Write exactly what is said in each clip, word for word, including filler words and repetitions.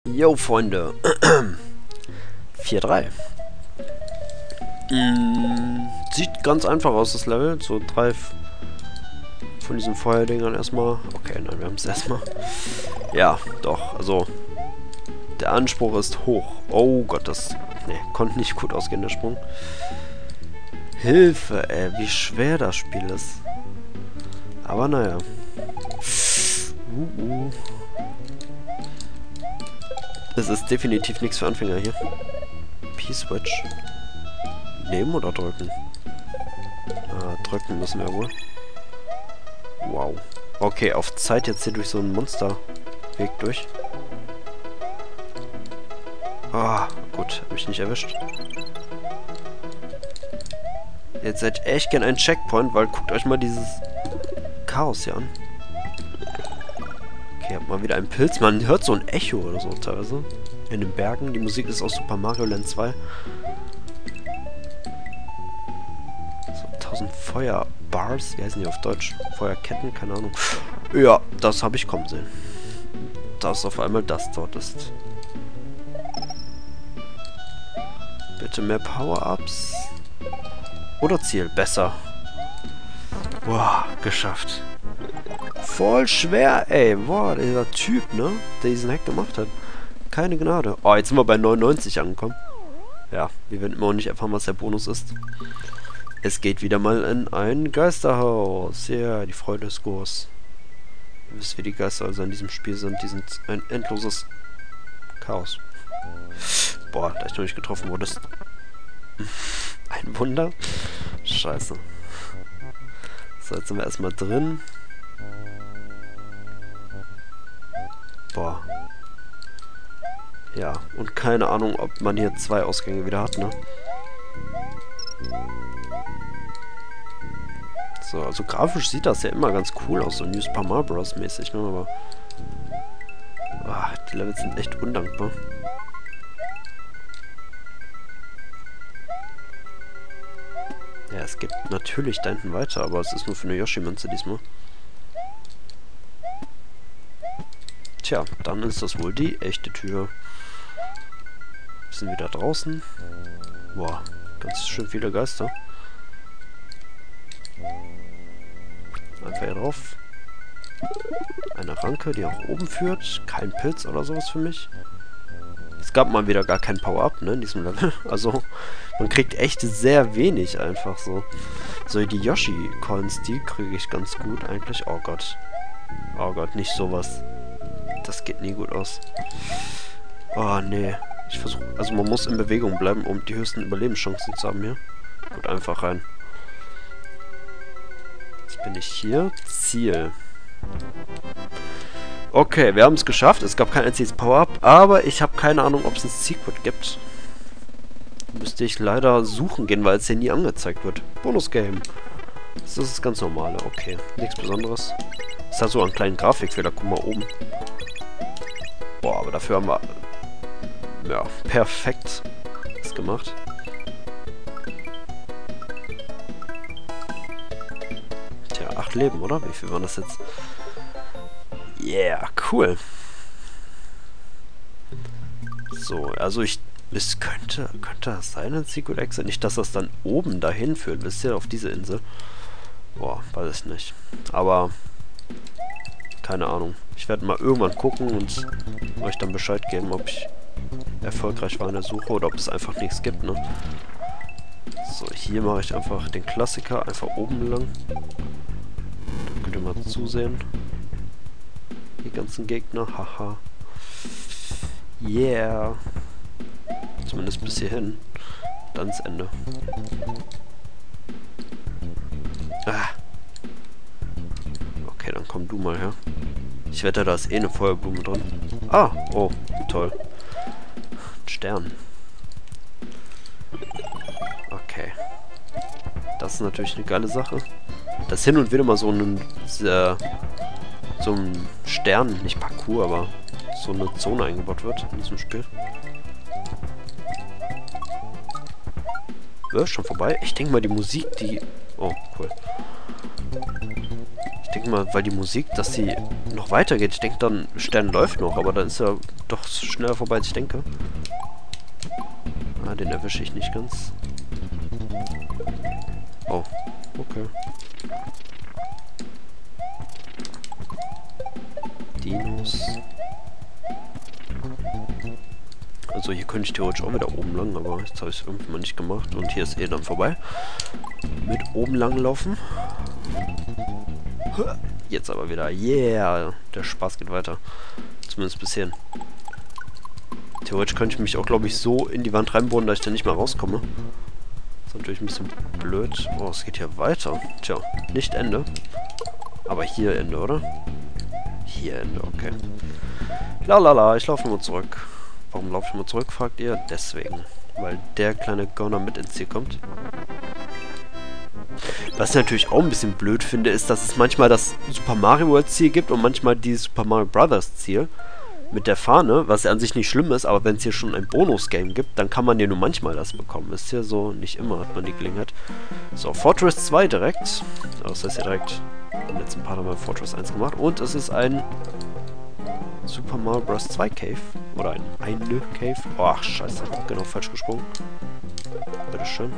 Jo, Freunde. vier drei. Mm, sieht ganz einfach aus, das Level. So drei von diesen Feuerdingern erstmal. Okay, nein, wir haben es erstmal. Ja, doch, also der Anspruch ist hoch. Oh Gott, das ne, konnte nicht gut ausgehen, der Sprung. Hilfe, ey, wie schwer das Spiel ist. Aber naja. Uh, uh. Es ist definitiv nichts für Anfänger hier. P-Switch. Nehmen oder drücken? Ah, drücken müssen wir wohl. Wow. Okay, auf Zeit jetzt hier durch so einen Monsterweg durch. Ah, gut. Hab ich nicht erwischt. Jetzt hätte ich echt gern einen Checkpoint, weil guckt euch mal dieses Chaos hier an. Okay, hab mal wieder einen Pilz. Man hört so ein Echo oder so teilweise. In den Bergen. Die Musik ist aus Super Mario Land zwei. So tausend Feuerbars. Wie heißen die auf Deutsch? Feuerketten? Keine Ahnung. Ja, das habe ich kommen sehen. Dass auf einmal das dort ist. Bitte mehr Power-Ups. Oder Ziel. Besser. Boah, geschafft. Voll schwer, ey. Boah, dieser Typ, ne? Der diesen Hack gemacht hat. Keine Gnade. Oh, jetzt sind wir bei neunundneunzig angekommen. Ja, wir werden immer noch nicht erfahren, was der Bonus ist. Es geht wieder mal in ein Geisterhaus. Ja, die Freude ist groß. Ihr wisst, wie die Geister also in diesem Spiel sind. Die sind ein endloses Chaos. Boah, da ich noch nicht getroffen wurde. Ein Wunder. Scheiße. So, jetzt sind wir erstmal drin. Boah. Ja, und keine Ahnung, ob man hier zwei Ausgänge wieder hat, ne? So, also grafisch sieht das ja immer ganz cool aus, so New Super Mario Bros. Mäßig, ne? Aber ah, die Levels sind echt undankbar. Ja, es geht natürlich da hinten weiter, aber es ist nur für eine Yoshi-Münze diesmal. Tja, dann ist das wohl die echte Tür. Wir sind wieder draußen. Boah, ganz schön viele Geister. Einfach hier drauf. Eine Ranke, die auch oben führt. Kein Pilz oder sowas für mich. Es gab mal wieder gar kein Power-Up, ne, in diesem Level. Also, man kriegt echt sehr wenig einfach so. So, die Yoshi-Coins, die kriege ich ganz gut eigentlich. Oh Gott. Oh Gott, nicht sowas. Das geht nie gut aus. Oh, nee. Ich versuche... Also, man muss in Bewegung bleiben, um die höchsten Überlebenschancen zu haben hier. Gut, einfach rein. Jetzt bin ich hier. Ziel. Okay, wir haben es geschafft. Es gab kein einziges Power-Up, aber ich habe keine Ahnung, ob es ein Secret gibt. Müsste ich leider suchen gehen, weil es hier nie angezeigt wird. Bonus-Game. Das ist das ganz normale. Okay, nichts Besonderes. Es hat so einen kleinen Grafikfehler. Guck mal oben. Boah, aber dafür haben wir... Ja, perfekt das gemacht. Tja, acht Leben, oder? Wie viel waren das jetzt? Yeah, cool. So, also ich... Es könnte... Könnte das sein, ein Secret Exit? Nicht, dass das dann oben dahin führt, wisst ihr, auf diese Insel. Boah, weiß ich nicht. Aber... Keine Ahnung. Ich werde mal irgendwann gucken und euch dann Bescheid geben, ob ich erfolgreich war in der Suche oder ob es einfach nichts gibt, ne? So, hier mache ich einfach den Klassiker, einfach oben lang. Da könnt ihr mal zusehen. Die ganzen Gegner, haha. Yeah. Zumindest bis hierhin. Dann ins Ende. Ah. Okay, dann komm du mal her. Ich wette, da ist eh eine Feuerblume drin. Ah, oh, toll. Stern. Okay. Das ist natürlich eine geile Sache. Dass hin und wieder mal so ein äh, so ein Stern, nicht Parcours, aber so eine Zone eingebaut wird in diesem Spiel. Ja, schon vorbei. Ich denke mal, die Musik, die... Oh, cool. Ich denke mal, weil die Musik, dass sie noch weitergeht. Ich denke dann, Stern läuft noch, aber dann ist er doch schneller vorbei, als ich denke. Ah, den erwische ich nicht ganz. Oh, okay. Dinos. Also hier könnte ich theoretisch auch wieder oben lang, aber jetzt habe ich es irgendwie mal nicht gemacht. Und hier ist eh dann vorbei. Mit oben lang laufen. Jetzt aber wieder. Yeah! Der Spaß geht weiter. Zumindest bis hierhin. Theoretisch könnte ich mich auch, glaube ich, so in die Wand reinbohren, dass ich da nicht mehr rauskomme. Das ist natürlich ein bisschen blöd. Oh, es geht hier weiter. Tja, nicht Ende. Aber hier Ende, oder? Hier Ende, okay. Lalala, ich laufe mal zurück. Warum laufe ich mal zurück, fragt ihr? Deswegen. Weil der kleine Gauner mit ins Ziel kommt. Was ich natürlich auch ein bisschen blöd finde, ist, dass es manchmal das Super Mario World Ziel gibt und manchmal dieses Super Mario Brothers Ziel. Mit der Fahne, was ja an sich nicht schlimm ist, aber wenn es hier schon ein Bonus-Game gibt, dann kann man ja nur manchmal das bekommen. Ist ja so, nicht immer hat man die Gelegenheit. So, Fortress zwei direkt. Oh, das heißt ja direkt im letzten Part haben wir Fortress eins gemacht. Und es ist ein Super Mario Bros. zwei Cave. Oder ein eine Cave. Oh, ach, scheiße. Genau, falsch gesprungen. Bitteschön.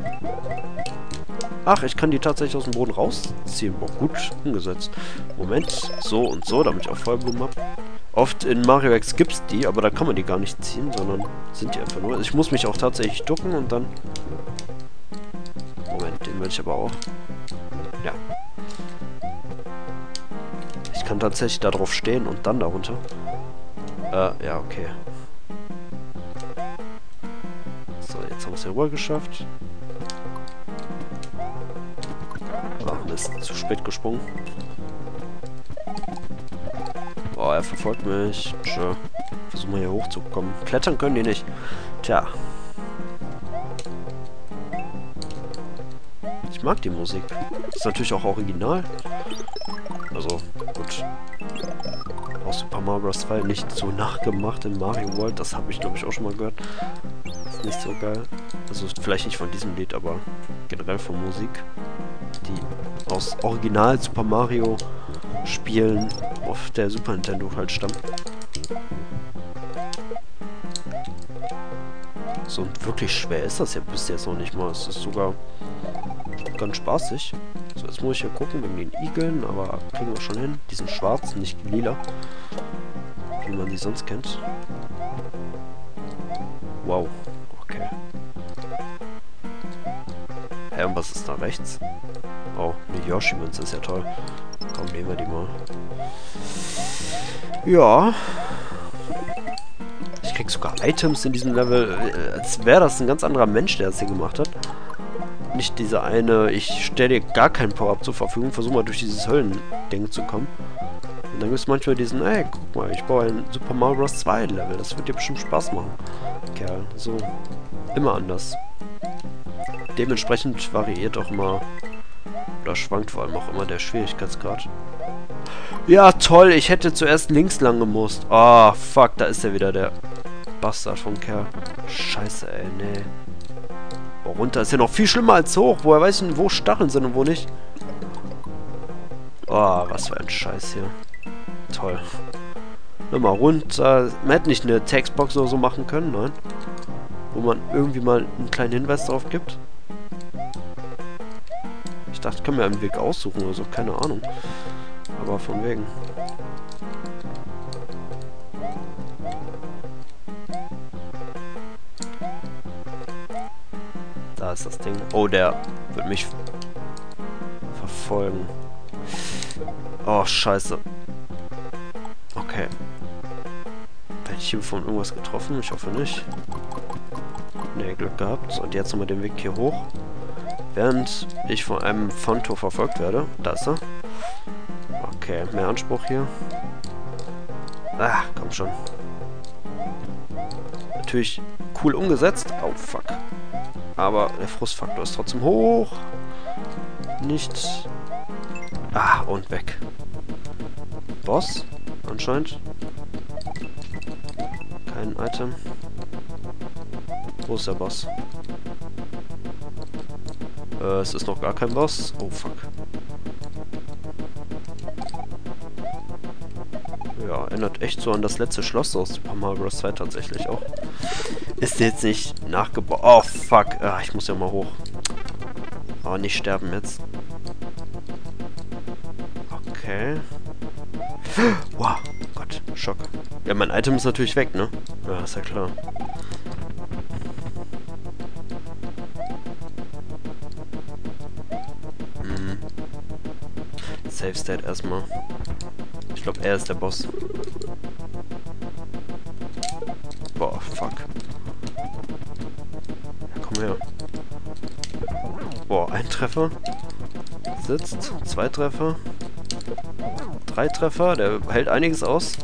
Ach, ich kann die tatsächlich aus dem Boden rausziehen. Boah, gut umgesetzt. Moment, so und so, damit ich auch Feuerblumen habe. Oft in Mario X gibt es die, aber da kann man die gar nicht ziehen, sondern sind die einfach nur. Also ich muss mich auch tatsächlich ducken und dann... Moment, den will ich aber auch. Ja. Ich kann tatsächlich da drauf stehen und dann darunter. Äh, ja, okay. So, jetzt haben wir es hier rüber geschafft. Ach, Mist, zu spät gesprungen. Oh, er verfolgt mich. Tja. Versuchen wir hier hochzukommen. Klettern können die nicht. Tja. Ich mag die Musik. Ist natürlich auch original. Also, gut. Auch Super Mario Bros. zwei nicht so nachgemacht in Mario World. Das habe ich, glaube ich, auch schon mal gehört. Ist nicht so geil. Also, vielleicht nicht von diesem Lied, aber generell von Musik. Die aus Original Super Mario Spielen auf der Super Nintendo halt stammt. So, und wirklich schwer ist das ja bis jetzt noch nicht mal. Es ist sogar ganz spaßig. So, jetzt muss ich hier gucken wegen den Igeln, aber kriegen wir schon hin. Die sind schwarz, nicht lila. Wie man die sonst kennt. Wow. Okay. Hä, und was ist da rechts? Oh, eine Yoshi-Münze ist ja toll. Komm, nehmen wir die mal. Ja. Ich krieg sogar Items in diesem Level, als wäre das ein ganz anderer Mensch, der das hier gemacht hat. Nicht dieser eine, ich stelle dir gar keinen Power-Up zur Verfügung, versuche mal durch dieses Höllending zu kommen. Und dann gibt es manchmal diesen, ey, guck mal, ich baue ein Super Mario Bros. zwei Level, das wird dir bestimmt Spaß machen. Kerl, so. Immer anders. Dementsprechend variiert auch immer, oder schwankt vor allem auch immer der Schwierigkeitsgrad. Ja, toll, ich hätte zuerst links lang gemusst. Ah, oh, fuck, da ist er wieder, der Bastard vom Kerl. Scheiße, ey, nee. Oh, runter ist ja noch viel schlimmer als hoch. Woher weiß ich denn, wo Stacheln sind und wo nicht? Oh, was für ein Scheiß hier. Toll. Nochmal runter. Man hätte nicht eine Textbox oder so machen können, nein. Wo man irgendwie mal einen kleinen Hinweis drauf gibt. Ich dachte, ich kann mir einen Weg aussuchen oder so, keine Ahnung. Aber von wegen. Da ist das Ding. Oh, der wird mich verfolgen. Oh, scheiße. Okay. Werde ich hier von irgendwas getroffen? Ich hoffe nicht. Ne, Glück gehabt. Und jetzt nochmal den Weg hier hoch. Während ich von einem Fonto verfolgt werde. Da ist er. Okay, mehr Anspruch hier. Ah, komm schon. Natürlich cool umgesetzt. Oh, fuck. Aber der Frustfaktor ist trotzdem hoch. Nicht. Ah, und weg. Boss? Anscheinend. Kein Item. Wo ist der Boss? Äh, es ist noch gar kein Boss. Oh, fuck. Ja, erinnert echt so an das letzte Schloss aus Super Mario Bros. zwei tatsächlich auch. Ist jetzt nicht nachgebaut. Oh, fuck. Ah, ich muss ja mal hoch. Aber nicht sterben jetzt. Okay. Wow, Gott, Schock. Ja, mein Item ist natürlich weg, ne? Ja, ist ja klar. Hm. Save State erstmal. Ich glaube, er ist der Boss. Boah, fuck. Ja, komm her. Boah, ein Treffer. Sitzt. Zwei Treffer. Drei Treffer. Der hält einiges aus.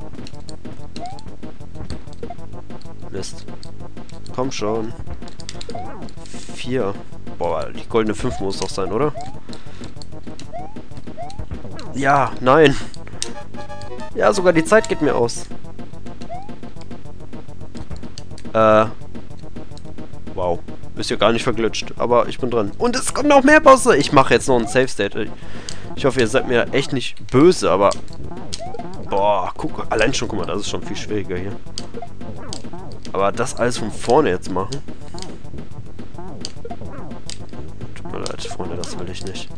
Mist. Komm schon. Vier. Boah, die goldene fünf muss doch sein, oder? Ja, nein. Ja, sogar die Zeit geht mir aus. Äh. Wow. Ist ja gar nicht verglitscht. Aber ich bin dran. Und es kommen noch mehr Bosse. Ich mache jetzt noch ein Safe State. Ich hoffe, ihr seid mir echt nicht böse, aber... Boah, guck. Allein schon, guck mal, das ist schon viel schwieriger hier. Aber das alles von vorne jetzt machen... Tut mir leid, Freunde, das will ich nicht.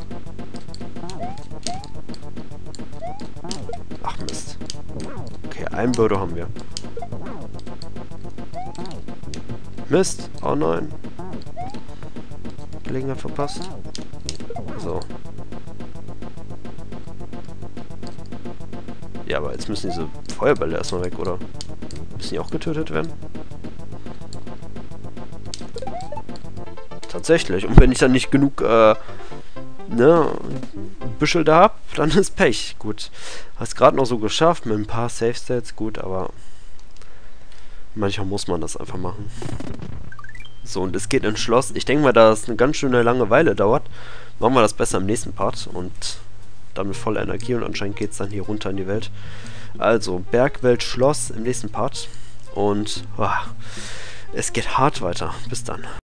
Ach, Mist. Okay, ein Birdo haben wir. Mist. Oh nein. Gelegenheit verpasst. So. Ja, aber jetzt müssen diese Feuerbälle erstmal weg, oder? Müssen die auch getötet werden? Tatsächlich. Und wenn ich dann nicht genug, äh, ne, Büschel da hab, dann ist Pech. Gut. Hast gerade noch so geschafft mit ein paar Safe States. Gut, aber manchmal muss man das einfach machen. So, und es geht ins Schloss. Ich denke mal, da es eine ganz schöne lange Weile dauert, machen wir das besser im nächsten Part. Und dann mit voller Energie. Und anscheinend geht es dann hier runter in die Welt. Also, Bergwelt, Schloss im nächsten Part. Und oh, es geht hart weiter. Bis dann.